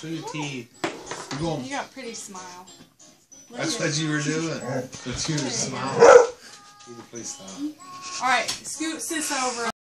Show your teeth. You're going. You got a pretty smile. That's what you were doing. But you were smiling. Please stop. Alright, scoot sis over.